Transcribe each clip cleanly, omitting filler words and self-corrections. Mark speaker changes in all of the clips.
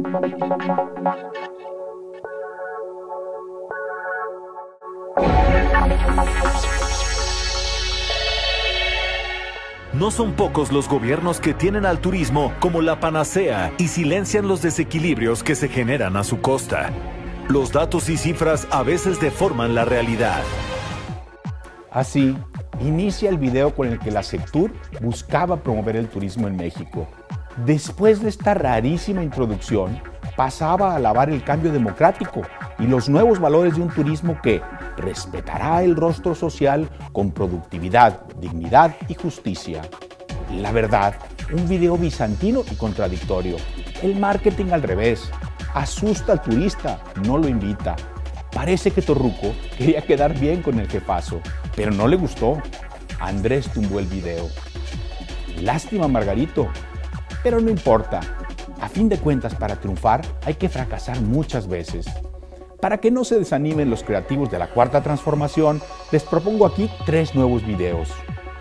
Speaker 1: No son pocos los gobiernos que tienen al turismo como la panacea y silencian los desequilibrios que se generan a su costa. Los datos y cifras a veces deforman la realidad.
Speaker 2: Así, inicia el video con el que la Sectur buscaba promover el turismo en México. Después de esta rarísima introducción, pasaba a alabar el cambio democrático y los nuevos valores de un turismo que respetará el rostro social con productividad, dignidad y justicia. La verdad, un video bizantino y contradictorio. El marketing al revés. Asusta al turista, no lo invita. Parece que Torruco quería quedar bien con el jefazo, pero no le gustó. Andrés tumbó el video. Lástima, Margarito. Pero no importa. A fin de cuentas, para triunfar hay que fracasar muchas veces. Para que no se desanimen los creativos de la Cuarta Transformación, les propongo aquí 3 nuevos videos.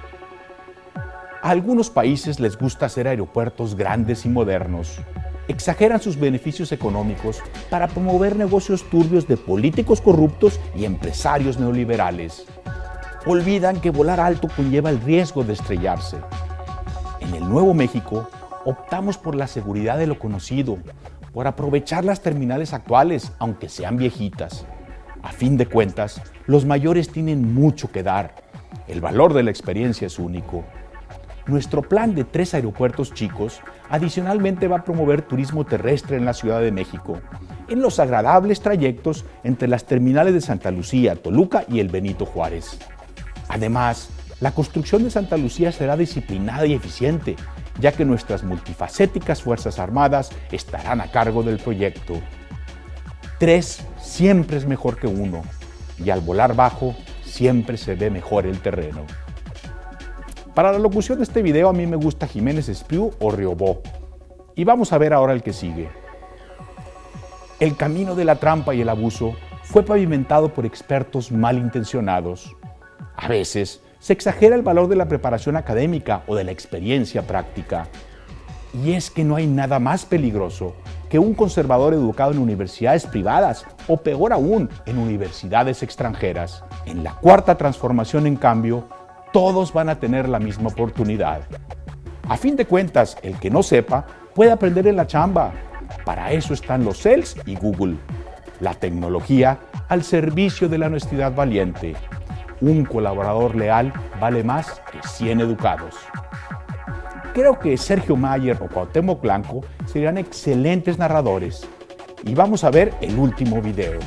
Speaker 2: A algunos países les gusta hacer aeropuertos grandes y modernos. Exageran sus beneficios económicos para promover negocios turbios de políticos corruptos y empresarios neoliberales. Olvidan que volar alto conlleva el riesgo de estrellarse. En el Nuevo México, optamos por la seguridad de lo conocido, por aprovechar las terminales actuales, aunque sean viejitas. A fin de cuentas, los mayores tienen mucho que dar. El valor de la experiencia es único. Nuestro plan de 3 aeropuertos chicos adicionalmente va a promover turismo terrestre en la Ciudad de México, en los agradables trayectos entre las terminales de Santa Lucía, Toluca y el Benito Juárez. Además, la construcción de Santa Lucía será disciplinada y eficiente, ya que nuestras multifacéticas Fuerzas Armadas estarán a cargo del proyecto. 3 siempre es mejor que 1, y al volar bajo siempre se ve mejor el terreno. Para la locución de este video a mí me gusta Jiménez Espriu o Riobó. Y vamos a ver ahora el que sigue. El camino de la trampa y el abuso fue pavimentado por expertos malintencionados. A veces se exagera el valor de la preparación académica o de la experiencia práctica. Y es que no hay nada más peligroso que un conservador educado en universidades privadas o peor aún, en universidades extranjeras. En la Cuarta Transformación, en cambio, todos van a tener la misma oportunidad. A fin de cuentas, el que no sepa puede aprender en la chamba. Para eso están los CELS y Google. La tecnología al servicio de la honestidad valiente. Un colaborador leal vale más que 100 educados. Creo que Sergio Mayer o Cuauhtémoc Blanco serían excelentes narradores. Y vamos a ver el último video.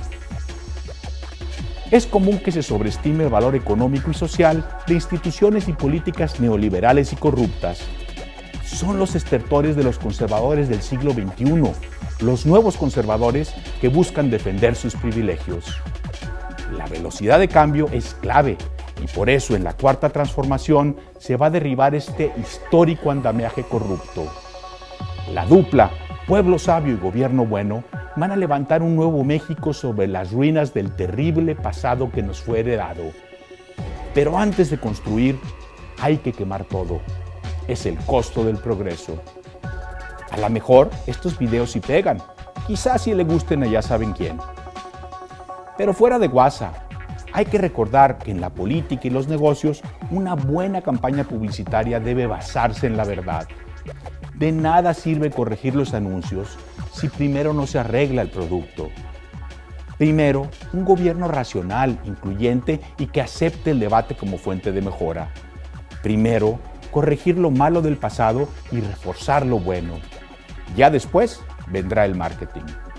Speaker 2: Es común que se sobreestime el valor económico y social de instituciones y políticas neoliberales y corruptas. Son los estertores de los conservadores del siglo XXI, los nuevos conservadores que buscan defender sus privilegios. La velocidad de cambio es clave y por eso en la Cuarta Transformación se va a derribar este histórico andamiaje corrupto. La dupla pueblo sabio y gobierno bueno van a levantar un nuevo México sobre las ruinas del terrible pasado que nos fue heredado. Pero antes de construir, hay que quemar todo. Es el costo del progreso. A lo mejor estos videos sí pegan, quizás sí le gusten a ya saben quién. Pero fuera de guasa, hay que recordar que en la política y los negocios, una buena campaña publicitaria debe basarse en la verdad. De nada sirve corregir los anuncios si primero no se arregla el producto. Primero, un gobierno racional, incluyente y que acepte el debate como fuente de mejora. Primero, corregir lo malo del pasado y reforzar lo bueno. Ya después vendrá el marketing.